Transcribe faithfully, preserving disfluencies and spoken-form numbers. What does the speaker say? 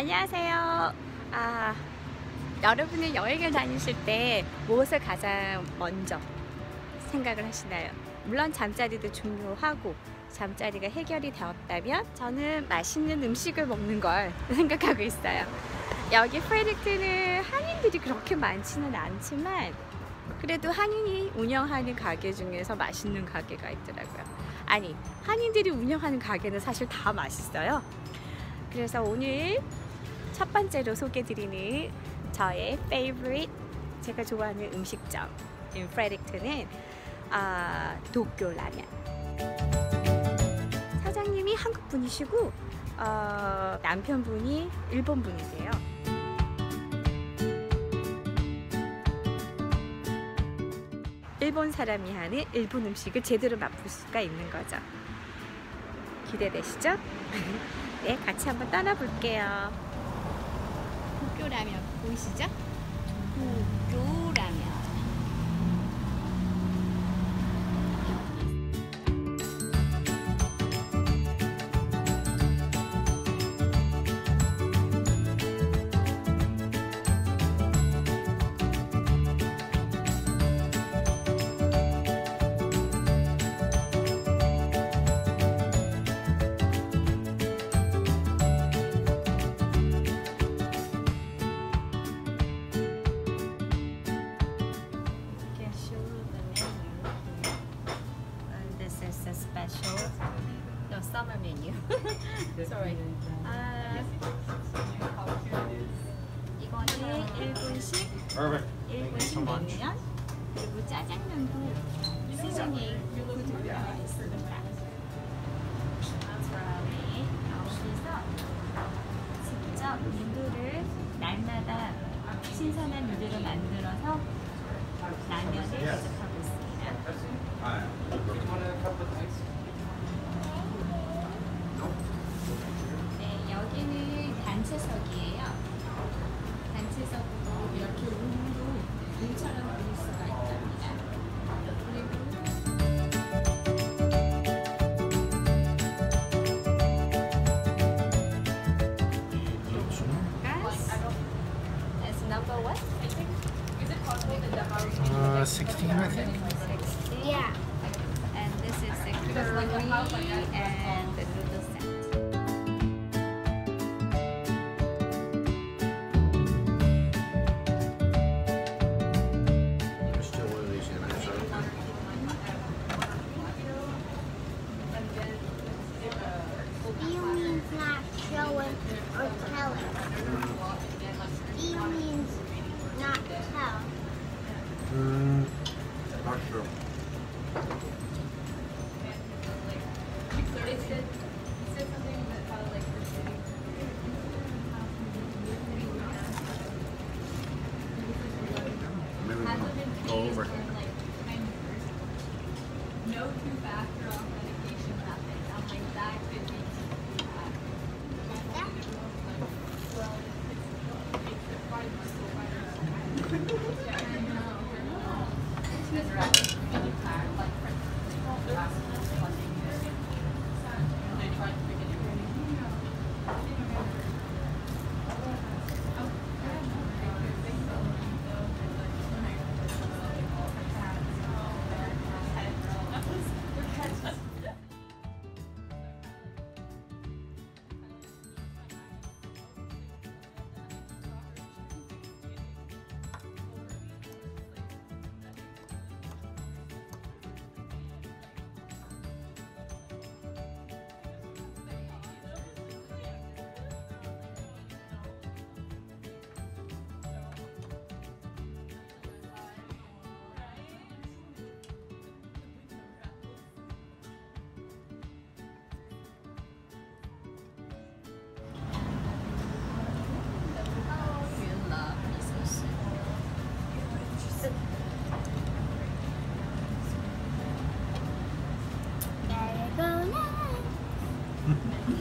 안녕하세요. 아, 여러분은 여행을 다니실 때 무엇을 가장 먼저 생각을 하시나요? 물론 잠자리도 중요하고 잠자리가 해결이 되었다면 저는 맛있는 음식을 먹는 걸 생각하고 있어요. 여기 프레딕트는 한인들이 그렇게 많지는 않지만 그래도 한인이 운영하는 가게 중에서 맛있는 가게가 있더라고요. 아니, 한인들이 운영하는 가게는 사실 다 맛있어요. 그래서 오늘 첫 번째로 소개드리는 저의 favorite, 제가 좋아하는 음식점 프레딕트는 아, 도쿄 라면. 사장님이 한국 분이시고 어, 남편분이 일본 분이세요. 일본 사람이 하는 일본 음식을 제대로 맛볼 수가 있는 거죠. 기대되시죠? 네, 같이 한번 떠나볼게요. 도쿄 라면 보이시죠? 도쿄 라면. No, summer menu. Sorry. 아, 이거는 일본식, 일본식 냉면, 그리고 짜장면도 시즈닝 푸드로 되어 있습니다. 그다음에 여기서 직접 누들을 날마다 신선한 누들을 만들어서 라면을 대접하고 있습니다. 네, 여기는 단체석이에요. 단체석으로 이렇게 룸도 룸처럼 보일 수가 있답니다. That's number what? Uh, sixteen, I think. sixteen. Yeah. And this is the curry and the noodle set. There's still one of these in there, so. Steal means not showing or telling. Steal means not tell. Mm, not sure. Maybe we'll go over. No two-factor authentication method. I'm like, that could be Better go now.